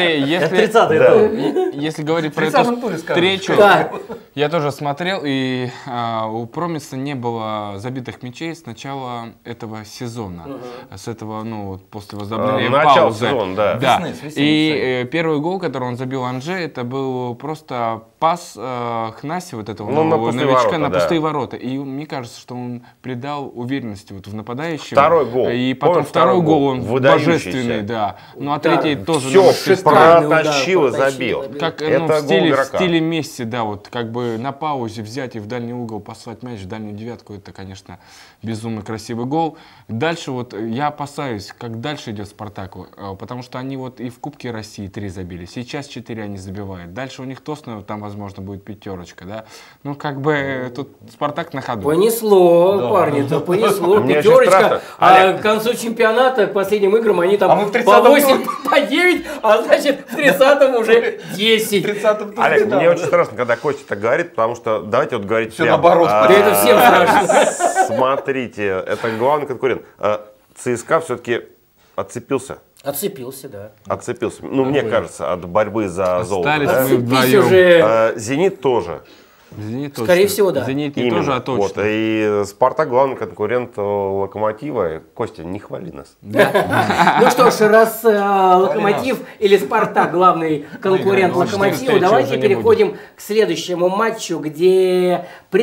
если, если говорить про эту встречу, я тоже смотрел, и а, у Промеса не было забитых мячей с начала этого сезона. Угу. С этого, ну, вот после возобновления а, паузы. Сезон, да. Да. Весны, весны, и весны. Первый гол, который он забил Анжи, это был просто пас э, Хнаси, вот этого ну, нового на новичка, ворота, на да. пустые ворота. И мне кажется, что он придал уверенности вот в нападающем. Второй гол. И потом Помню, второй гол, он божественный, да. Ну а третий да. тоже. Все, протащил и забил. Как ну, в, стиле, в стиле Месси, да, вот как бы на паузе взять и в дальний угол послать мяч, в дальнюю девятку, это, конечно, безумно красивый гол. Дальше вот я опасаюсь, как дальше идет Спартак, потому что они вот и в Кубке России три забили, сейчас четыре они забивают. Дальше у них тосно, там, возможно, будет пятерочка, да. Ну, как бы тут Спартак на ходу. Понесло, да. парни, да понесло, пятерочка. А к концу чемпионата, к последним играм, они там а по восемь, по девять, а значит в тридцатом уже десять. Олег, мне очень страшно, когда Костя так говорит, потому что давайте вот говорить все наоборот. Это всем страшно. Смотрите, это главный конкурент. ЦСКА все-таки отцепился. Отцепился, да. Отцепился. Ну, мне кажется, от борьбы за золото. Да? Уже... Зенит тоже. Зенит Скорее точно. всего, да. Зенит не тоже, а точно. Вот, и Спартак главный конкурент Локомотива. Костя, не хвали нас. Ну что ж, раз Локомотив или Спартак главный конкурент Локомотива, давайте переходим к следующему матчу, где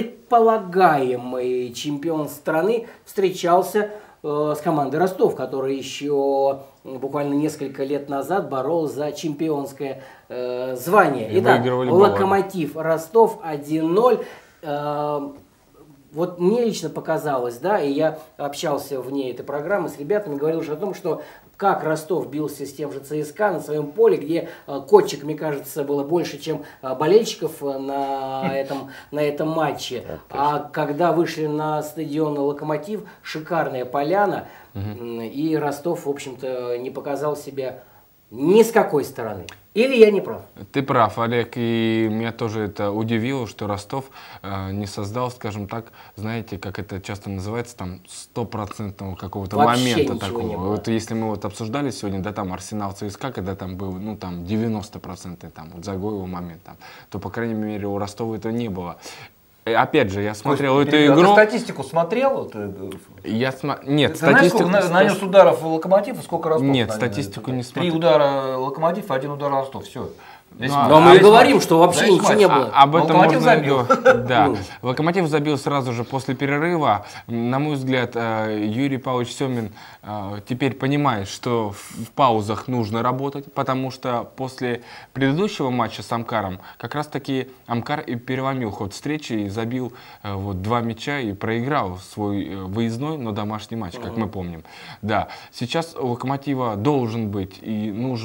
предполагаемый чемпион страны встречался с командой Ростов, которая еще буквально несколько лет назад боролась за чемпионское э, звание. И Итак, Локомотив Ростов один ноль. Э, вот мне лично показалось, да, и я общался вне этой программы с ребятами, говорил уже о том, что как Ростов бился с тем же ЦСКА на своем поле, где э, котчик, мне кажется, было больше, чем э, болельщиков на этом, на этом матче. А когда вышли на стадион Локомотив, шикарная поляна, угу. и Ростов, в общем-то, не показал себя ни с какой стороны. Или я не прав? Ты прав, Олег, и меня тоже это удивило, что Ростов э, не создал, скажем так, знаете, как это часто называется, там стопроцентного какого-то момента такого. Вот если мы вот обсуждали сегодня, да, там Арсенал ЦСКА, когда там был, ну там девяносто процентов там вот Загоева момент, там, то по крайней мере у Ростова этого не было. Опять же, я смотрел Кость, эту ты, игру. Ты статистику смотрел? Ты... Я см... Нет, ты статистику... Знаешь, сколько нанес ударов Локомотив и сколько Ростов? Нет, статистику не смотрел. Три удара Локомотив, один удар Ростов. Все. Ну, но мы и говорим, что вообще ничего не было. А, об этом Локомотив забил. Да. Локомотив забил сразу же после перерыва. На мой взгляд, Юрий Павлович Семин теперь понимает, что в паузах нужно работать, потому что после предыдущего матча с Амкаром как раз таки Амкар и переломил ход встречи и забил вот два мяча и проиграл свой выездной, но домашний матч, как мы помним. Да. Сейчас у Локомотива должен быть и нужен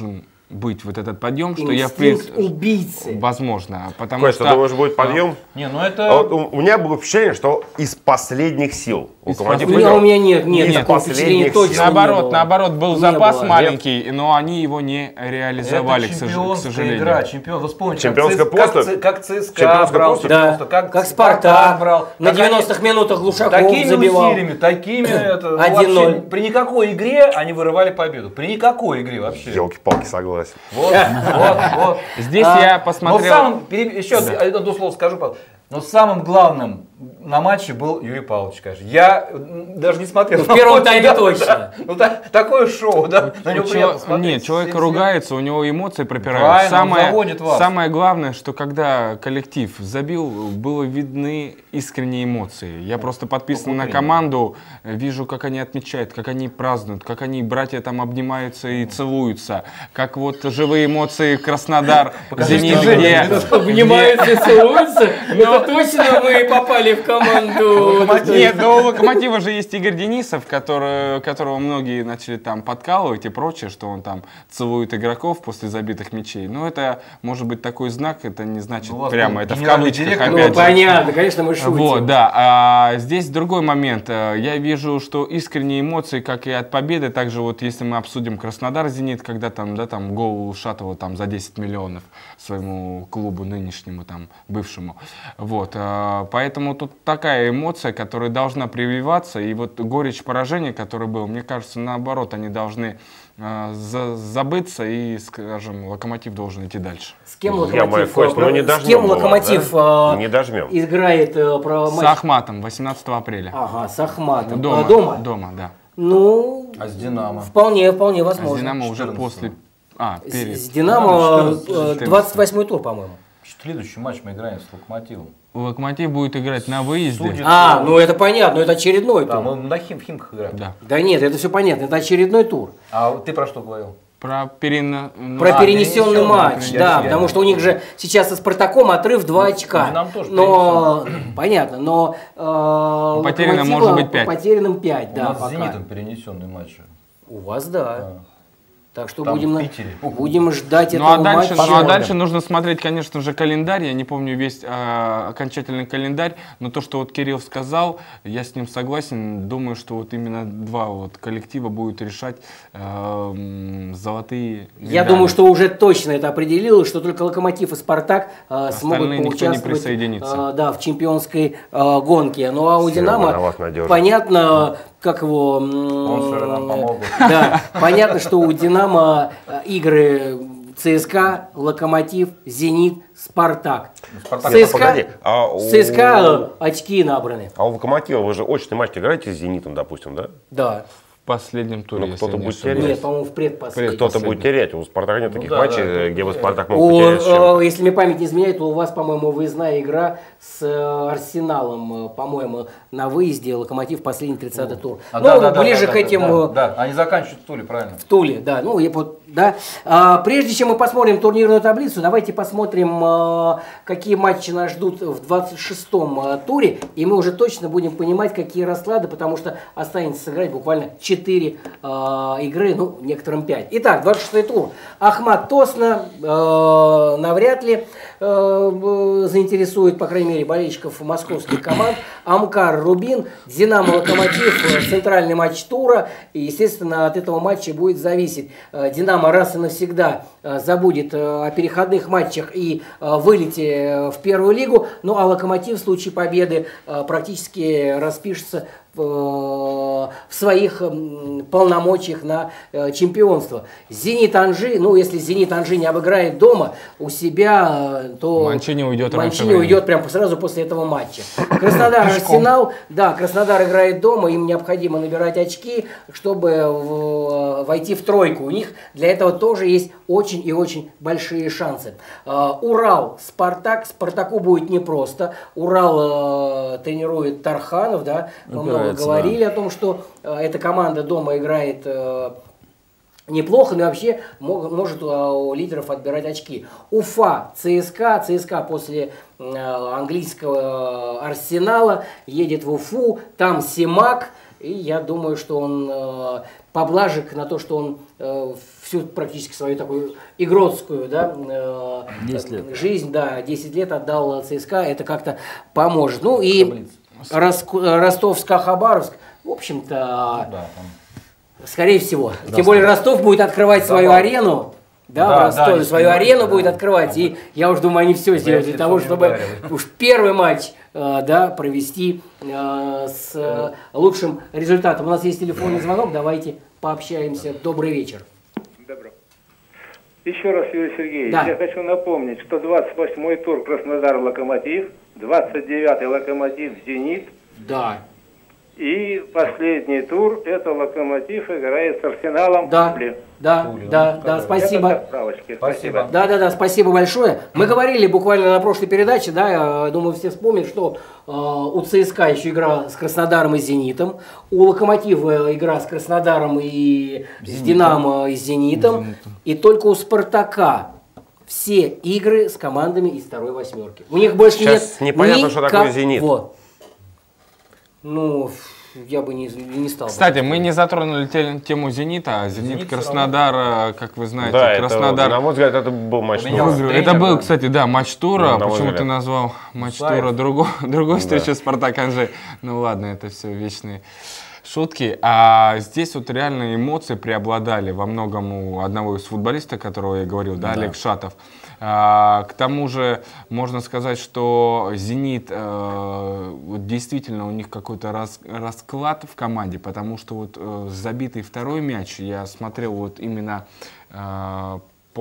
быть вот этот подъем, что Инстинкт я... убийцы. Возможно, потому Кость, что... ты думаешь, будет подъем? Не, ну это... А вот у, у меня было впечатление, что из последних сил. Локомотив У меня, у меня нет, нет, Из такого впечатления последних точно сил. не Наоборот, было. наоборот, был Не запас было. маленький, но они его не реализовали, к, это сож- к чемпионская сожалению. игра, чемпион. Вы вспомните, Чемпионская как, ЦС- поступь. как, Ц- как ЦСКА Чемпионская брал, поступь. Да, чемпионство, как, как Спартак брал. на как они- девяностых минутах Глушаков Такими забивал. усилиями, такими... Это, ну, один ноль. вообще, при никакой игре они вырывали победу. При никакой игре вообще. Елки-палки, согласен. Вот, вот, вот. Здесь А, я Но посмотрел... самым, пере- еще одно слово скажу, пожалуйста. Но самым главным на матче был Юрий Павлович, конечно. Я м, даже не смотрел. В первом Да, тайме да, точно. да. Ну, так- такое шоу, да? На него У приятно чело- смотреть. Нет, человек Всем- ругается, у него эмоции пропирают. Правильно, он самое, заводит вас. самое главное, что когда коллектив забил, было видны искренние эмоции. Я просто подписан на команду, вижу, как они отмечают, как они празднуют, как они, братья, там обнимаются и целуются. Как вот живые эмоции Краснодар, Зенит, где... Обнимаются и целуются. Это точно мы попали в команду. Нет, но у Локомотива же есть Игорь Денисов, который, которого многие начали там подкалывать и прочее, что он там целует игроков после забитых мячей. Но это может быть такой знак, это не значит Ну, у вас прямо, был это в генеральный кавычках директор. опять Ну, же. понятно, конечно, мы шутим. Вот, да. А здесь другой момент. Я вижу, что искренние эмоции, как и от победы, также вот если мы обсудим Краснодар-Зенит, когда там, да, там гол Шатова там за десять миллионов своему клубу нынешнему, там, бывшему. Вот. а, Поэтому тут такая эмоция, которая должна прививаться, и вот горечь поражения, который был, мне кажется, наоборот, они должны а, за- забыться, и, скажем, Локомотив должен идти дальше. С кем Я Локомотив, мою кость, про- ну, не с дожмем кем было, Локомотив да? э, Не дожмем. играет э, про С матч? Ахматом восемнадцатого апреля. Ага, с Ахматом. Дома, А, дома? дома, да. Ну, А с Динамо? вполне, вполне А с возможно. Динамо уже четырнадцатого. после... А, С, перед. с Динамо четырнадцатый. э, двадцать восьмой тур, по-моему. Следующий матч мы играем с Локомотивом. Локомотив будет играть на выезде. Судит. А, ну это понятно, это очередной Да, тур. мы на Хим, в Химках играем. Да. Да нет, это все понятно, это очередной тур. А ты про что говорил? Про перена... ну, Про А, перенесенный перенесенный, матч, я- да, я- потому что у них же сейчас со Спартаком отрыв два очка. Динамо тоже Но, понятно, но э, потерянным Локомотива может быть пять. по потерянным пять, У да, нас с пока. Зенитом перенесенный матч. У вас, да. Так что Там, будем, в на- Питере. будем ждать Ну этого а, дальше, матча. ну а дальше нужно смотреть, конечно же, календарь. Я не помню весь а, окончательный календарь, но то, что вот Кирилл сказал, я с ним согласен. Думаю, что вот именно два вот коллектива будут решать а, м, золотые медали. Я думаю, что уже точно это определилось, что только Локомотив и Спартак э, смогут Остальные никто не поучаствовать присоединится. э, да, в чемпионской э, гонке. Ну а у Серега Динамо, виноват надежно. понятно, как его... м, Спонсоры нам помогут. Да, понятно, что у Динамо э, игры ЦСКА, Локомотив, Зенит, Спартак. Спартак- Нет, ЦСКА, погоди, а у- ЦСКА э, очки набраны. А у Локомотива вы же очный матч играете с Зенитом, допустим, да? Да. В последнем туре, Ну, если кто-то я не будет ошибаюсь. терять. Нет, по-моему, в предпоследнем. Кто-то Последний. будет терять. У Спартака нет таких да, матчей, да, где бы Спартак мог У, потерять с чем-то. э, если мне память не изменяет, то у вас, по-моему, выездная игра с э, Арсеналом, э, по-моему, на выезде Локомотив последний тридцатый тур. А, ну, да, да, да, ближе да, к да, этим Да, э, да, они заканчивают в Туле, правильно. в Туле, да. Ну, я вот, да. А, прежде чем мы посмотрим турнирную таблицу, давайте посмотрим, э, какие матчи нас ждут в двадцать шестом э, туре, и мы уже точно будем понимать, какие расклады, потому что останется сыграть буквально четыре э, игры, ну, некоторым пять. Итак, двадцать шестой тур. Ахмат Тосна э, навряд ли э, заинтересует, по крайней мере, болельщиков московских команд. Амкар Рубин, Динамо Локомотив, э, центральный матч тура. И, естественно, от этого матча будет зависеть. Э, Динамо раз и навсегда э, забудет э, о переходных матчах и э, вылете э, в первую лигу. Ну а Локомотив в случае победы э, практически распишется в, в своих м, полномочиях на э, чемпионство. Зенит Анжи, ну если Зенит Анжи не обыграет дома у себя, э, то Манчини уйдет раньше Манчини времени. уйдет прямо сразу после этого матча. Краснодар Арсенал, да, Краснодар играет дома, им необходимо набирать очки, чтобы в- войти в тройку. У них для этого тоже есть очень и очень большие шансы. Э, Урал, Спартак, Спартаку будет непросто. Урал э, тренирует Тарханов, да, мы много Упирается, говорили о том, что э, эта команда дома играет э, неплохо, но вообще мо- может а, у лидеров отбирать очки. Уфа, ЦСКА. ЦСКА после э, английского Арсенала едет в Уфу. Там Симак. И я думаю, что он э, поблажек на то, что он э, всю практически свою такую игротскую, да, э, жизнь, да, десять лет отдал ЦСКА, это как-то поможет. Ну и Ростов-ска-Хабаровск, в общем-то, ну, да, скорее всего. Да, Тем более Ростов будет открывать свою да, арену. Да, да, в Ростове да, свою арену да, будет открывать. Да, и я уж думаю, они все сделают для того, чтобы уж первый матч э, да, провести э, с э, лучшим результатом. У нас есть телефонный звонок, давайте пообщаемся. Добрый вечер. Добро. Еще раз, Юрий Сергеевич, да. я хочу напомнить, что двадцать восьмой тур Краснодар-Локомотив, двадцать девятый Локомотив-Зенит. Да. И последний тур это Локомотив играет с Арсеналом. Да, да, Пулю. да, да, да, спасибо. Спасибо. Да, да, да, спасибо большое. Мы говорили буквально на прошлой передаче, да, я думаю, все вспомнят, что э, у ЦСКА еще игра с Краснодаром и Зенитом, у Локомотива игра с Краснодаром и Зенитом. с Динамо и Зенитом, Зенитом, и только у Спартака все игры с командами из второй восьмерки. У них больше Сейчас нет непонятно, что такое Зенит. Ну, я бы не, не стал. Кстати, бы. мы не затронули тему Зенита. Зенит, Зенит Краснодар, как вы знаете, да, Краснодар. Это, на мой взгляд, это был матч тура. Это был, кстати, да, матч тура. Ну, почему ты назвал матч тура другой, другой да. встречи Спартак Анжей? Ну ладно, это все вечные шутки. А здесь вот реально эмоции преобладали во многом у одного из футболистов, которого я говорил, да, да. Олег Шатов. А, к тому же можно сказать, что «Зенит» э, вот действительно у них какой-то рас, расклад в команде, потому что вот э, забитый второй мяч я смотрел вот именно э,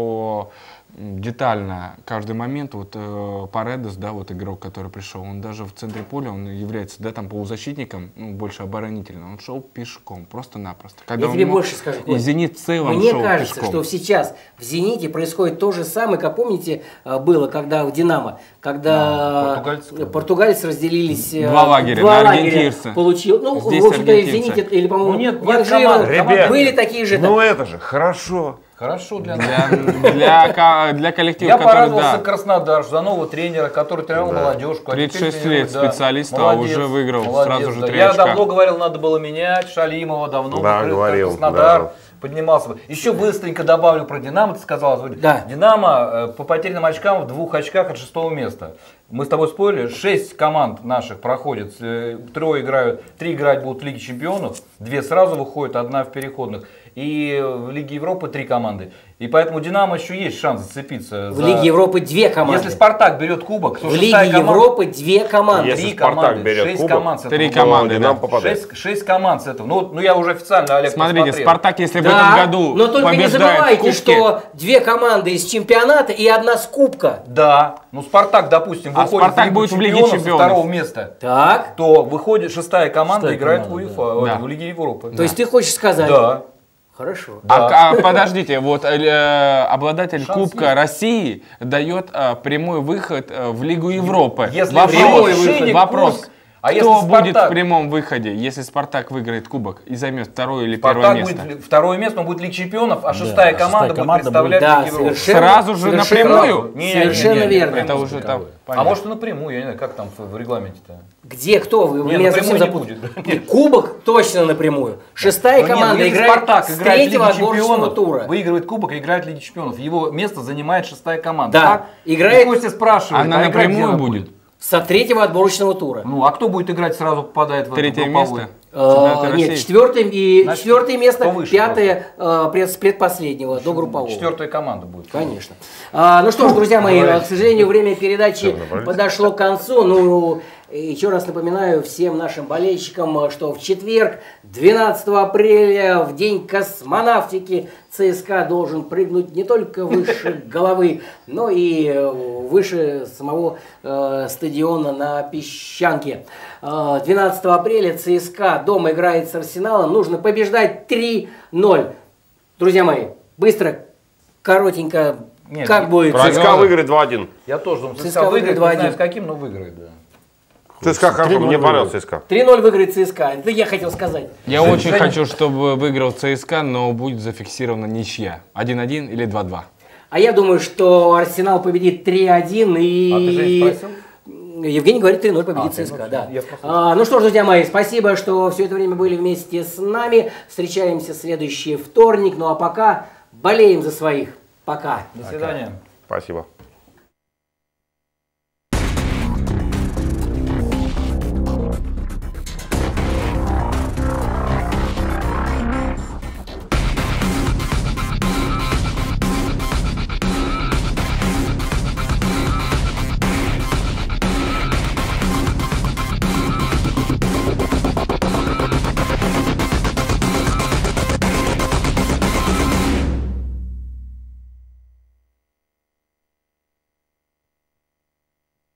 по детально каждый момент. Вот э, Паредос, да, вот игрок, который пришел, он даже в центре поля, он является, да, там полузащитником, ну, больше оборонительным, он шел пешком, просто-напросто. Я тебе мог... больше скажу. И «Зенит» в целом Мне шел кажется, пешком. что сейчас в «Зените» происходит то же самое, как помните, было, когда в «Динамо», когда да, португальцы разделились. Два лагеря, два на лагеря получил. Ну, здесь в общем-то, и в «Зените», или, по-моему, ну, нет, нет команд, были такие же. Ну, это же хорошо. Хорошо для для, для, для коллектива. Я порадовался да. Краснодар за нового тренера, который тренировал да. молодежку. тридцать шесть лет да. специалиста, а уже выиграл молодец, сразу же да. три Я очка. давно говорил, надо было менять Шалимова, давно да, говорил, Краснодар да. поднимался. Еще быстренько добавлю про «Динамо», ты сказал. Да. «Динамо» по потерянным очкам в двух очках от шестого места. Мы с тобой спорили, шесть команд наших проходят, трое играют, три играть будут в Лиге Чемпионов, две сразу выходят, одна в переходных. И в Лиге Европы три команды. И поэтому «Динамо» еще есть шанс зацепиться. В за... Лиге Европы две команды. Если «Спартак» берет кубок, то в Лиге команда... Европы две команды. Если три «Спартак» команды, берет шесть кубок, команд с этого. Три команды, да. Шесть, шесть команд с этого. Ну, ну я уже официально, Олег, смотрите, посмотрел. «Спартак», если да, в этом году но только не забывайте, кубки, что две команды из чемпионата и одна с кубка. Да. Ну, «Спартак», допустим, а выходит «Спартак» в будет в Лиге чемпионов чемпионов. со второго места. Так. То выходит шестая команда, шестая играет команда, в УЕФА, да. в Лиге Европы. То да. есть ты хочешь сказать? Да. Хорошо. Да. А, а подождите, вот э, обладатель Шанс Кубка есть. России дает э, прямой выход э, в Лигу Европы. Если вопрос, выход, вопрос курс, а кто если будет Спартак... в прямом выходе, если «Спартак» выиграет Кубок и займет второе или Спартак первое место? Будет второе место, он будет Лига Чемпионов, а шестая да, команда, шестая будет представлять да, Лигу Европы. Сразу же напрямую? Не, совершенно не, не, верно. Это уже там, а может и напрямую, я не знаю, как там в регламенте-то. Где, кто? Вы, вы не, меня совсем запутали. Кубок точно напрямую. Шестая Но команда нет, играет Спартак с играет третьего Лиги отборочного тура. Выигрывает Кубок и играет в Лиге Чемпионов. Его место занимает шестая команда. Да, так? играет... Костя спрашивает, она а напрямую будет? Со третьего отборочного тура. Ну, а кто будет играть, сразу попадает в третье это место? А, нет, четвертое, и, Значит, четвертое место, повыше пятое а, пред, с предпоследнего, до группового. Четвертая команда будет. Конечно. А, ну что ж, друзья мои, к сожалению, время передачи подошло к концу. Ну, еще раз напоминаю всем нашим болельщикам, что в четверг, двенадцатого апреля, в день космонавтики, ЦСКА должен прыгнуть не только выше головы, но и выше самого э, стадиона на Песчанке. двенадцатого апреля ЦСКА дома играет с Арсеналом. Нужно побеждать три ноль. Друзья мои, быстро, коротенько, Нет, как будет? ЦСКА выиграет два один. Я тоже думаю, ЦСКА, ЦСКА выиграет выиграет, не знаю два один. с каким, но выиграет, да. ЦСКА хорошо, мне понравился ЦСКА. три ноль выиграет ЦСКА. Это я хотел сказать. Я очень хочу, чтобы выиграл ЦСКА, но будет зафиксирована ничья. один один или два два. А я думаю, что Арсенал победит три один и... А ты же не спросил? Евгений говорит, три ноль победит а, ЦСКА. Да. А, ну что ж, друзья мои, спасибо, что все это время были вместе с нами. Встречаемся в следующий вторник. Ну а пока болеем за своих. Пока. До свидания. Спасибо.